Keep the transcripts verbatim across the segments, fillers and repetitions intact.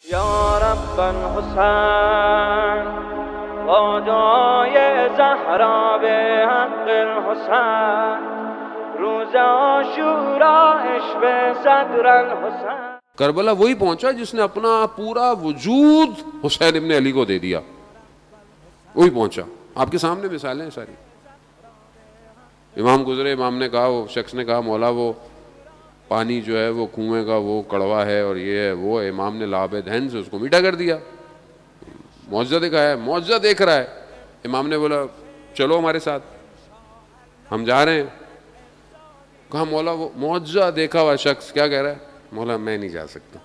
یا رب الحسین با دعای زهرا به حق الحسین روز عاشورا عشق صدر الحسین. کربلا وہی پہنچا جس نے اپنا پورا وجود حسین ابن علی کو دے دیا، وہی پہنچا. آپ کے سامنے مثالیں ہیں ساری. امام گزرے، امام نے کہا، وہ شخص نے کہا مولا وہ پانی جو ہے وہ کنویں کا وہ کڑوا ہے اور یہ ہے وہ ہے. امام نے لعاب دہن سے اس کو میٹھا کر دیا. معجزہ دکھایا ہے، معجزہ دیکھ رہا ہے. امام نے بولا چلو ہمارے ساتھ، ہم جا رہے ہیں. کہا مولا وہ معجزہ دیکھا ہوا شخص کیا کہہ رہا ہے؟ مولا میں نہیں جا سکتا.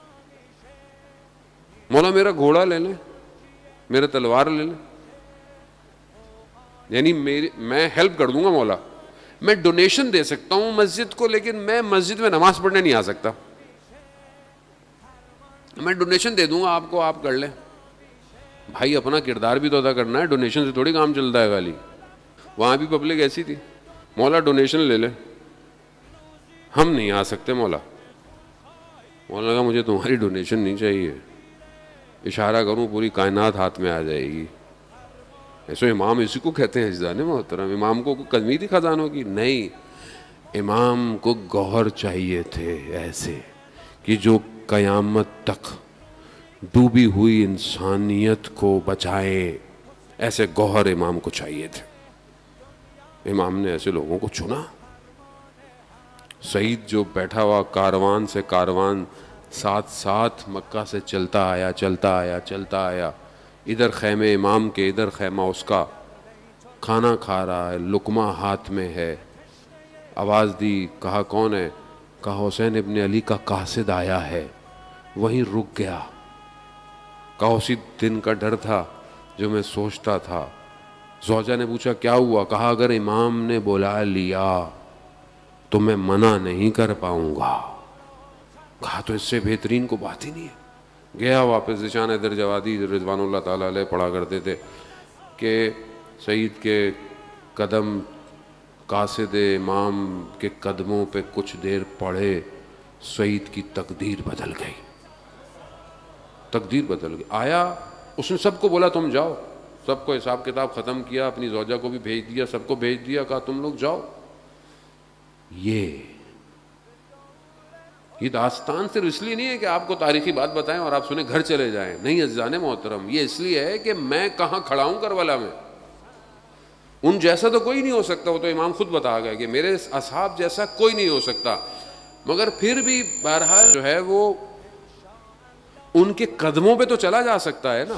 مولا میرا گھوڑا لے لیں، میرا تلوار لے لیں، یعنی میری میں ہیلپ کر دوں گا مولا، میں ڈونیشن دے سکتا ہوں مسجد کو، لیکن میں مسجد میں نماز پڑھنے نہیں آ سکتا. میں ڈونیشن دے دوں گا آپ کو، آپ کر لیں. بھائی اپنا کردار بھی تو ادا کرنا ہے، ڈونیشن سے تھوڑی کام چلتا ہے خالی. وہاں بھی پبلک ایسی تھی. مولا ڈونیشن لے لیں، ہم نہیں آ سکتے مولا. مولا لگا مجھے تمہاری ڈونیشن نہیں چاہیے، اشارہ کروں پوری کائنات ہاتھ میں آ جائے گی. ایسو امام اسی کو کہتے ہیں عزیزان محترم. امام کو کمی تھی خزانوں کی؟ نہیں، امام کو گوہر چاہیے تھے ایسے کہ جو قیامت تک ڈوبی ہوئی انسانیت کو بچائے. ایسے گوہر امام کو چاہیے تھے. امام نے ایسے لوگوں کو چنا. سعید جو بیٹھا ہوا کاروان سے کاروان ساتھ ساتھ مکہ سے چلتا آیا چلتا آیا چلتا آیا، ادھر خیمے امام کے ادھر خیمہ اس کا، کھانا کھا رہا ہے، لقمہ ہاتھ میں ہے. آواز دی، کہا کون ہے؟ کہا حسین ابن علی کا قاصد آیا ہے. وہیں رک گیا. کہا اسی دن کا ڈر تھا جو میں سوچتا تھا. زوجہ نے پوچھا کیا ہوا؟ کہا اگر امام نے بلا لیا تو میں منع نہیں کر پاؤں گا. کہا تو اس سے بہترین کو بات ہی نہیں ہے. گیا واپس. ذیشان حیدر جوادی رضوان اللہ تعالیٰ علیہ پڑھا کرتے تھے کہ سعید کے قدم قاصد امام کے قدموں پہ کچھ دیر پڑھے، سعید کی تقدیر بدل گئی. تقدیر بدل گئی. آیا اس نے سب کو بولا تم جاؤ، سب کو حساب کتاب ختم کیا، اپنی زوجہ کو بھی بھیج دیا، سب کو بھیج دیا، کہا تم لوگ جاؤ. یہ یہ داستان صرف اس لیے نہیں ہے کہ آپ کو تاریخی بات بتائیں اور آپ سنیں گھر چلے جائیں. نہیں عزیزان محترم، یہ اس لیے ہے کہ میں کہاں کھڑا ہوں کربلا میں. ان جیسا تو کوئی نہیں ہو سکتا. وہ تو امام خود بتا گئے کہ میرے اصحاب جیسا کوئی نہیں ہو سکتا. مگر پھر بھی بہرحال جو ہے وہ ان کے قدموں پہ تو چلا جا سکتا ہے نا.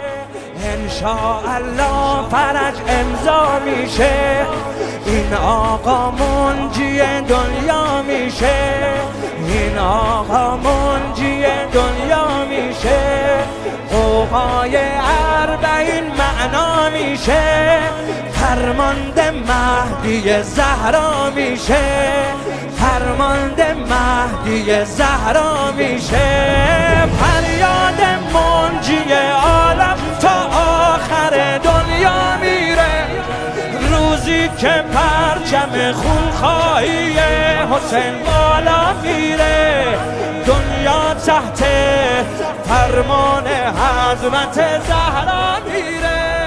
انشاءاللہ فرج امضا میشه، این آقا منجی دنیا میشه، این آقا منجی دنیا میشه، قوقای اربعین معنا میشه، فرمانده مهدی زهرا میشه، فرمانده مهدی زهرا میشه، فریاد منجی عالم تا آخر دنیا میره. روزی که پرچم خونخواهی حسین بالا میره، دنیا تحت فرمان حضرت زهرا میره.